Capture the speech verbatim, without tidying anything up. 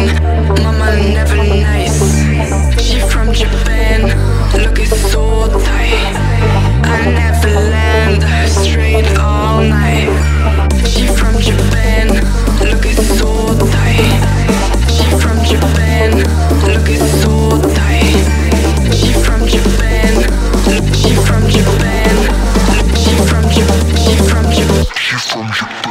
mama never nice. She from Japan, looking so tight. I never land straight all night. She from Japan, looking so tight. She from Japan, looking so tight. She from Japan, she from Japan, she from Japan, she from Japan, she from Japan.